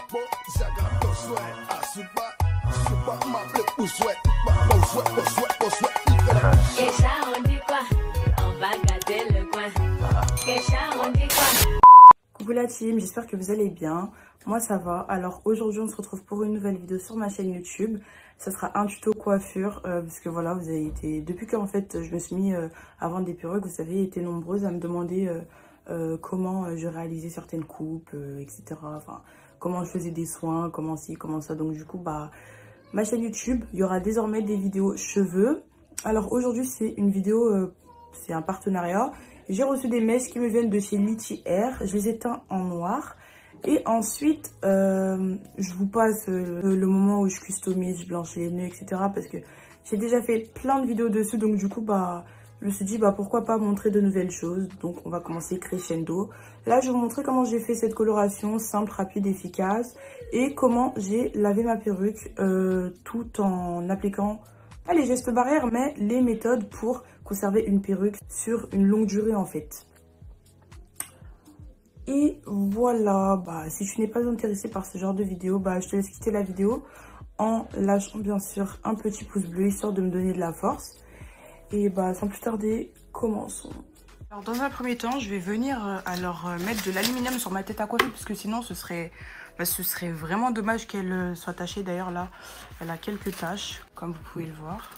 Coucou la team, j'espère que vous allez bien. Moi ça va. Alors aujourd'hui on se retrouve pour une nouvelle vidéo sur ma chaîne YouTube. Ça sera un tuto coiffure parce que voilà, vous avez été, depuis que en fait je me suis mis à vendre des perruques, vous avez été nombreuses à me demander comment je réalisais certaines coupes, etc. Enfin, comment je faisais des soins, comment ci, comment ça. Donc du coup, bah, ma chaîne YouTube, il y aura désormais des vidéos cheveux. Alors aujourd'hui, c'est une vidéo, c'est un partenariat. J'ai reçu des mèches qui me viennent de chez Litchi Hair. Je les ai teints en noir. Et ensuite, je vous passe le moment où je customise, je blanchis les nœuds, etc. Parce que j'ai déjà fait plein de vidéos dessus. Donc du coup, bah, je me suis dit, bah, pourquoi pas montrer de nouvelles choses. Donc on va commencer crescendo. Là, je vais vous montrer comment j'ai fait cette coloration simple, rapide, efficace. Et comment j'ai lavé ma perruque tout en appliquant, pas les gestes barrières, mais les méthodes pour conserver une perruque sur une longue durée en fait. Et voilà, bah, si tu n'es pas intéressé par ce genre de vidéo, bah, je te laisse quitter la vidéo en lâchant bien sûr un petit pouce bleu histoire de me donner de la force. Et bah, sans plus tarder, commençons. Alors dans un premier temps, je vais venir mettre de l'aluminium sur ma tête à coiffer parce que sinon ce serait vraiment dommage qu'elle soit tachée. D'ailleurs là, elle a quelques taches comme vous pouvez le voir.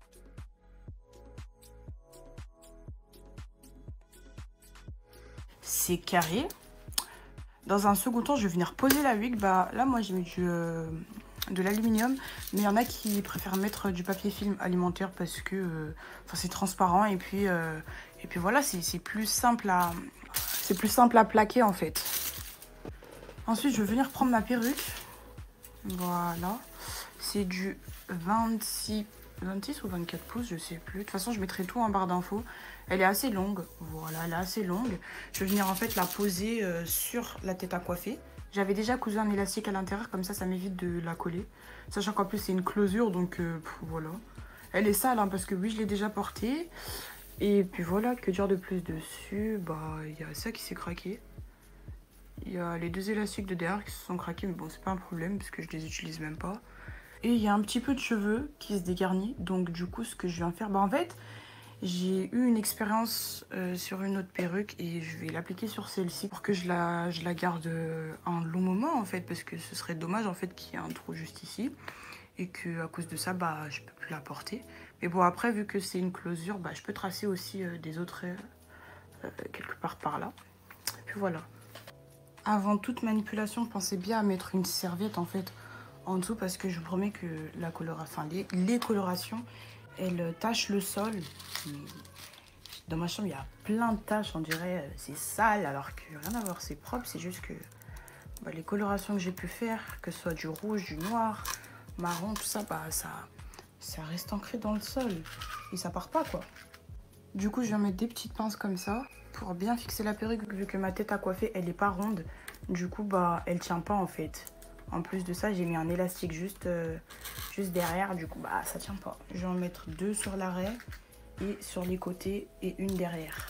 C'est carré. Dans un second temps, je vais venir poser la wig. Bah, là, moi, j'ai mis de l'aluminium. Mais il y en a qui préfèrent mettre du papier film alimentaire parce que c'est transparent. Et puis voilà, c'est plus simple à plaquer, en fait. Ensuite, je vais venir prendre ma perruque. Voilà. C'est du 26 ou 24 pouces, je sais plus. De toute façon, je mettrai tout en barre d'infos. Elle est assez longue. Voilà, elle est assez longue. Je vais venir en fait la poser sur la tête à coiffer. J'avais déjà cousu un élastique à l'intérieur, comme ça m'évite de la coller. Sachant qu'en plus, c'est une closure, donc voilà. Elle est sale, hein, parce que oui, je l'ai déjà portée. Et puis voilà, que dire de plus dessus? Bah, il y a ça qui s'est craqué. Il y a les deux élastiques de derrière qui se sont craqués, mais bon, c'est pas un problème, parce que je les utilise même pas. Et il y a un petit peu de cheveux qui se dégarnit. Donc du coup, ce que je viens faire, bah en fait, j'ai eu une expérience sur une autre perruque et je vais l'appliquer sur celle-ci pour que je la garde un long moment en fait, parce que ce serait dommage en fait qu'il y ait un trou juste ici et que à cause de ça, bah je peux plus la porter. Mais bon, après, vu que c'est une closure, bah je peux tracer aussi des autres quelque part par là. Et puis voilà. Avant toute manipulation, pensez bien à mettre une serviette en fait en dessous parce que je vous promets que la coloration, les colorations, elles tachent le sol. Dans ma chambre, il y a plein de taches, on dirait c'est sale alors que rien à voir, c'est propre. C'est juste que bah, les colorations que j'ai pu faire, que ce soit du rouge, du noir, marron, tout ça, bah ça reste ancré dans le sol et ça part pas quoi. Du coup, je viens mettre des petites pinces comme ça pour bien fixer la perruque vu que ma tête à coiffer, elle est pas ronde. Du coup, bah elle tient pas en fait. En plus de ça, j'ai mis un élastique juste derrière. Du coup, bah ça tient pas. Je vais en mettre deux sur l'arrêt et sur les côtés et une derrière.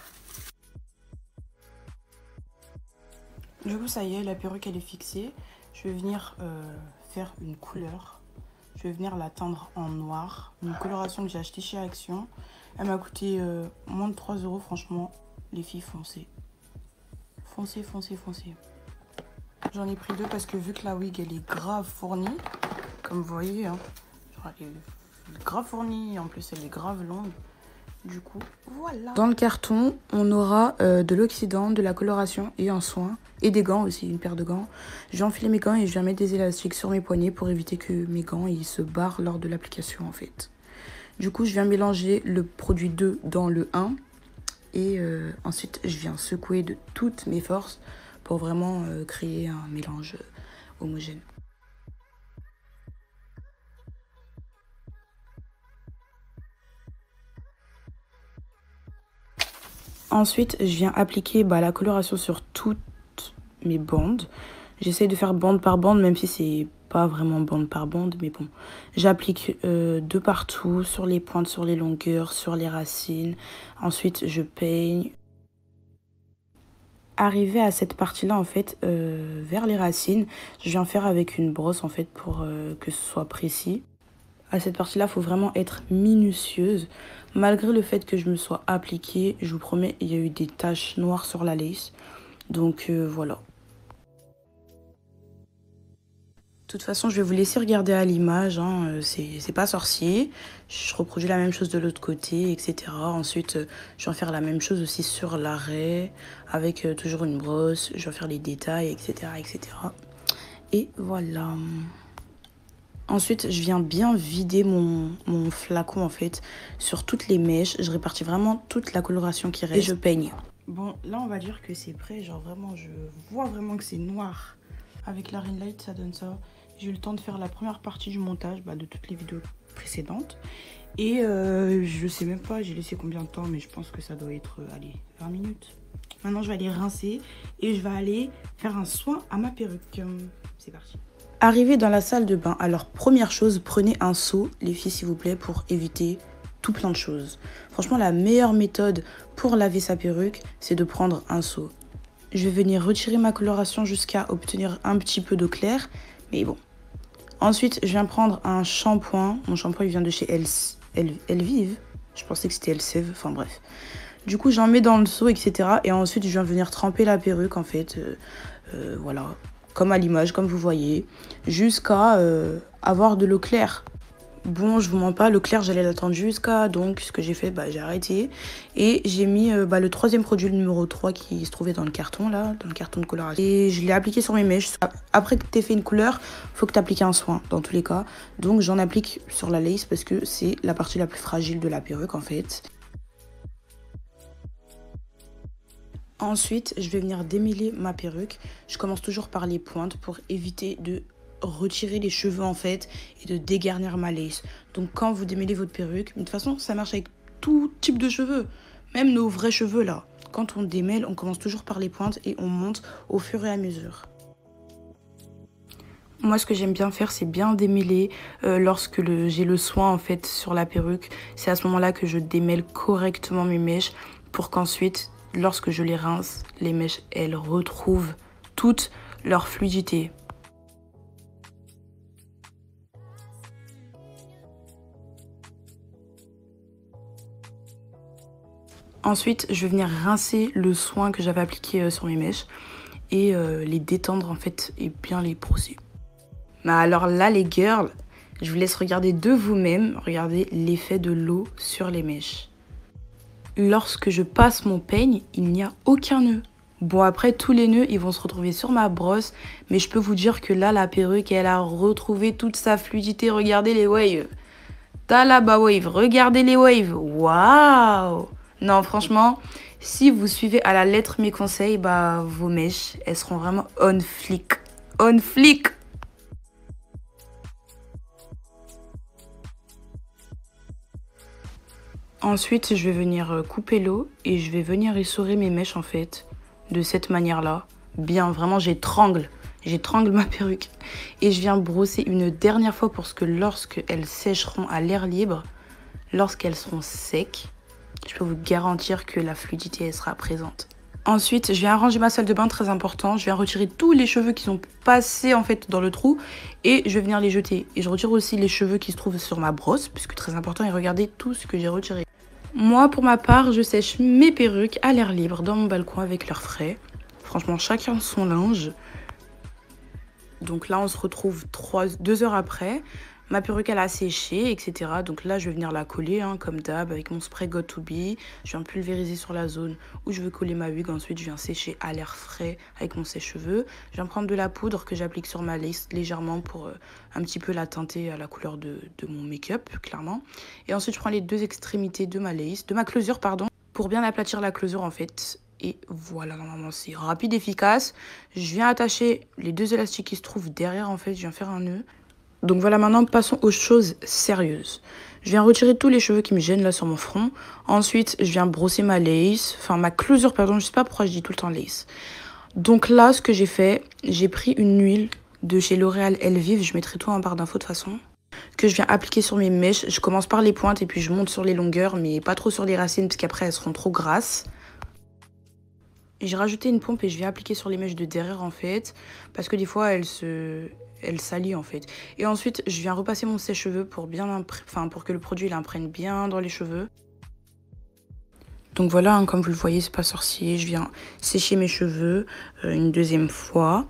Du coup, ça y est, la perruque elle est fixée. Je vais venir faire une couleur. Je vais venir la teindre en noir. Une coloration que j'ai achetée chez Action. Elle m'a coûté moins de 3 €. Franchement, les filles, foncez. Foncez, foncez, foncez. J'en ai pris deux parce que vu que la wig elle est grave fournie, comme vous voyez, hein, elle est grave fournie, en plus elle est grave longue. Du coup, voilà. Dans le carton, on aura de l'oxydant, de la coloration et un soin. Et des gants aussi, une paire de gants. Je vais enfiler mes gants et je vais mettre des élastiques sur mes poignets pour éviter que mes gants ils se barrent lors de l'application en fait. Du coup, je viens mélanger le produit 2 dans le 1. Et ensuite, je viens secouer de toutes mes forces pour vraiment créer un mélange homogène. Ensuite, je viens appliquer la coloration sur toutes mes bandes. J'essaye de faire bande par bande, même si c'est pas vraiment bande par bande, mais bon. J'applique de partout, sur les pointes, sur les longueurs, sur les racines. Ensuite, je peigne. Arrivé à cette partie-là, en fait, vers les racines, je viens faire avec une brosse, en fait, pour que ce soit précis. À cette partie-là, il faut vraiment être minutieuse. Malgré le fait que je me sois appliquée, je vous promets, il y a eu des taches noires sur la lace. Donc voilà. De toute façon, je vais vous laisser regarder à l'image, hein, c'est pas sorcier. Je reproduis la même chose de l'autre côté, etc. Ensuite, je vais faire la même chose aussi sur l'arrêt, avec toujours une brosse. Je vais faire les détails, etc., etc. Et voilà. Ensuite, je viens bien vider mon flacon, en fait, sur toutes les mèches. Je répartis vraiment toute la coloration qui reste et je peigne. Bon, là, on va dire que c'est prêt. Genre, vraiment, je vois vraiment que c'est noir. Avec la ring light, ça donne ça. J'ai eu le temps de faire la première partie du montage de toutes les vidéos précédentes. Et je sais même pas, j'ai laissé combien de temps, mais je pense que ça doit être, allez, 20 minutes. Maintenant, je vais aller rincer et je vais aller faire un soin à ma perruque. C'est parti. Arrivé dans la salle de bain, alors première chose, prenez un seau, les filles s'il vous plaît, pour éviter tout plein de choses. Franchement, la meilleure méthode pour laver sa perruque, c'est de prendre un seau. Je vais venir retirer ma coloration jusqu'à obtenir un petit peu d'eau claire, mais bon. Ensuite, je viens prendre un shampoing. Mon shampoing, il vient de chez Elvive. Je pensais que c'était Elseve, enfin bref. Du coup, j'en mets dans le seau, etc. Et ensuite, je viens venir tremper la perruque, en fait. Voilà, comme à l'image, comme vous voyez, jusqu'à avoir de l'eau claire. Bon, je vous mens pas, l'eau claire, j'allais l'attendre jusqu'à... Donc, ce que j'ai fait, j'ai arrêté. Et j'ai mis le troisième produit, le numéro 3, qui se trouvait dans le carton, là, dans le carton de coloration. Et je l'ai appliqué sur mes mèches. Après que tu aies fait une couleur, faut que tu appliques un soin, dans tous les cas. Donc, j'en applique sur la lace parce que c'est la partie la plus fragile de la perruque, en fait. Ensuite, je vais venir démêler ma perruque. Je commence toujours par les pointes pour éviter de retirer les cheveux en fait et de dégarnir ma lace. Donc quand vous démêlez votre perruque, de toute façon ça marche avec tout type de cheveux, même nos vrais cheveux là. Quand on démêle, on commence toujours par les pointes et on monte au fur et à mesure. Moi, ce que j'aime bien faire, c'est bien démêler lorsque j'ai le soin en fait sur la perruque. C'est à ce moment-là que je démêle correctement mes mèches pour qu'ensuite, lorsque je les rince, les mèches, elles retrouvent toute leur fluidité. Ensuite, je vais venir rincer le soin que j'avais appliqué sur mes mèches et les détendre en fait et bien les brosser. Mais alors là, les girls, je vous laisse regarder de vous-même, regardez l'effet de l'eau sur les mèches. Lorsque je passe mon peigne, il n'y a aucun nœud. Bon, après, tous les nœuds, ils vont se retrouver sur ma brosse, mais je peux vous dire que là, la perruque, elle a retrouvé toute sa fluidité. Regardez les waves. T'as là-bas wave, regardez les waves. Waouh! Non, franchement, si vous suivez à la lettre mes conseils, vos mèches, elles seront vraiment on flic. On flic! Ensuite, je vais venir couper l'eau et je vais venir essorer mes mèches en fait, de cette manière-là. Bien, vraiment, j'étrangle ma perruque. Et je viens brosser une dernière fois pour que lorsqu'elles sécheront à l'air libre, lorsqu'elles seront secs, je peux vous garantir que la fluidité elle sera présente. Ensuite, je viens arranger ma salle de bain, très important. Je viens retirer tous les cheveux qui sont passés en fait dans le trou et je vais venir les jeter. Et je retire aussi les cheveux qui se trouvent sur ma brosse, puisque très important, et regardez tout ce que j'ai retiré. Moi, pour ma part, je sèche mes perruques à l'air libre dans mon balcon avec l'air frais. Franchement, chacun son linge. Donc là, on se retrouve 2 heures après. Ma perruque, elle a séché, etc. Donc là, je vais venir la coller, comme d'hab, avec mon spray Got To Be. Je viens pulvériser sur la zone où je veux coller ma wig. Ensuite, je viens sécher à l'air frais avec mon sèche-cheveux. Je viens prendre de la poudre que j'applique sur ma lace légèrement pour un petit peu la teinter à la couleur de mon make-up, clairement. Et ensuite, je prends les 2 extrémités de ma lace, de ma closure, pardon, pour bien aplatir la closure, en fait. Et voilà, normalement, c'est rapide, efficace. Je viens attacher les 2 élastiques qui se trouvent derrière, en fait. Je viens faire un nœud. Donc voilà, maintenant passons aux choses sérieuses. Je viens retirer tous les cheveux qui me gênent là sur mon front. Ensuite, je viens brosser ma lace, enfin ma closure, pardon, je sais pas pourquoi je dis tout le temps lace. Donc là, ce que j'ai fait, j'ai pris une huile de chez L'Oréal Elvive, je mettrai tout en barre d'infos de toute façon, que je viens appliquer sur mes mèches. Je commence par les pointes et puis je monte sur les longueurs, mais pas trop sur les racines parce qu'après elles seront trop grasses. J'ai rajouté une pompe et je vais appliquer sur les mèches de derrière en fait. Parce que des fois, elle salit en fait. Et ensuite, je viens repasser mon sèche-cheveux pour pour que le produit il imprègne bien dans les cheveux. Donc voilà, hein, comme vous le voyez, c'est pas sorcier. Je viens sécher mes cheveux une deuxième fois.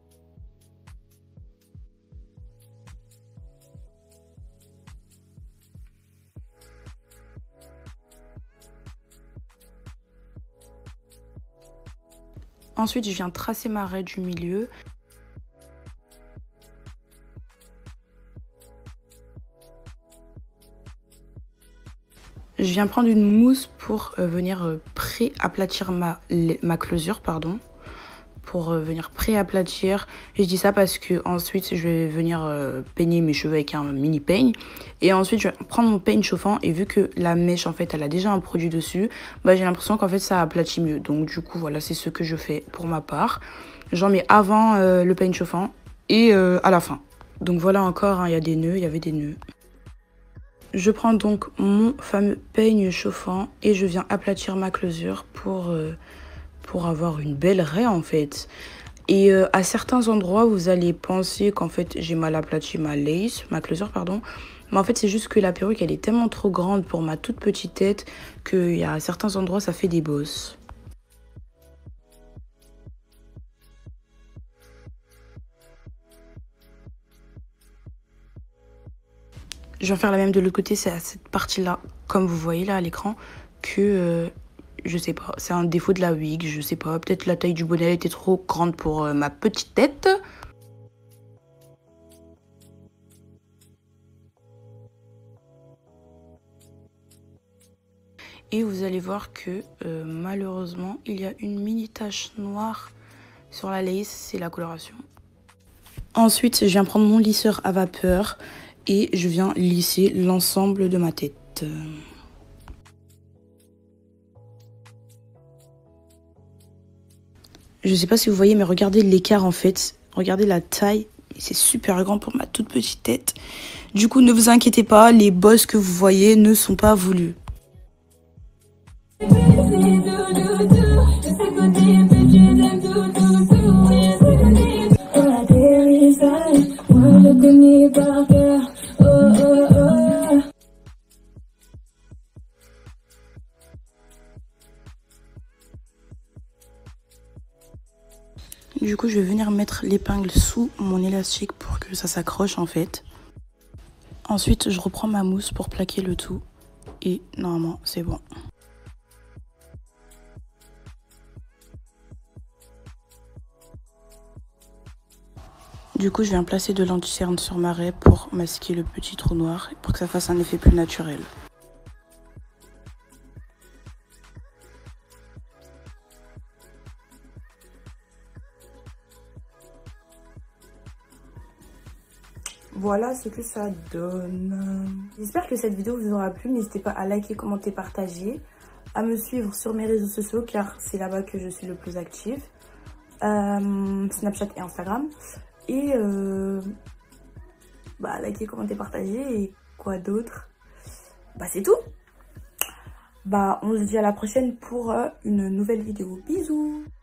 Ensuite, je viens tracer ma raie du milieu. Je viens prendre une mousse pour venir pré-aplatir ma closure, pardon. Pour venir pré-aplatir. Et je dis ça parce que ensuite je vais venir peigner mes cheveux avec un mini peigne. Et ensuite je vais prendre mon peigne chauffant. Et vu que la mèche en fait elle a déjà un produit dessus, bah, j'ai l'impression qu'en fait ça aplatit mieux. Donc du coup voilà, c'est ce que je fais pour ma part. J'en mets avant le peigne chauffant et à la fin. Donc voilà encore, hein, il y a des nœuds, il y avait des nœuds. Je prends donc mon fameux peigne chauffant et je viens aplatir ma closure pour avoir une belle raie en fait. Et à certains endroits, vous allez penser qu'en fait j'ai mal aplati ma closure pardon. Mais en fait c'est juste que la perruque elle est tellement trop grande pour ma toute petite tête qu'il y a certains endroits ça fait des bosses. Je vais faire la même de l'autre côté, c'est à cette partie-là, comme vous voyez là à l'écran, que je sais pas, c'est un défaut de la wig, je sais pas, peut-être la taille du bonnet était trop grande pour ma petite tête. Et vous allez voir que malheureusement, il y a une mini tache noire sur la lace, c'est la coloration. Ensuite, je viens prendre mon lisseur à vapeur et je viens lisser l'ensemble de ma tête. Je sais pas si vous voyez, mais regardez l'écart en fait. Regardez la taille, c'est super grand pour ma toute petite tête. Du coup, ne vous inquiétez pas, les bosses que vous voyez ne sont pas voulues. Du coup, je vais venir mettre l'épingle sous mon élastique pour que ça s'accroche en fait. Ensuite, je reprends ma mousse pour plaquer le tout. Et normalement, c'est bon. Du coup, je viens placer de l'anti-cerne sur ma raie pour masquer le petit trou noir, pour que ça fasse un effet plus naturel. Voilà ce que ça donne. J'espère que cette vidéo vous aura plu. N'hésitez pas à liker, commenter, partager. À me suivre sur mes réseaux sociaux car c'est là-bas que je suis le plus active. Snapchat et Instagram. Et liker, commenter, partager. Et quoi d'autre? C'est tout. On se dit à la prochaine pour une nouvelle vidéo. Bisous.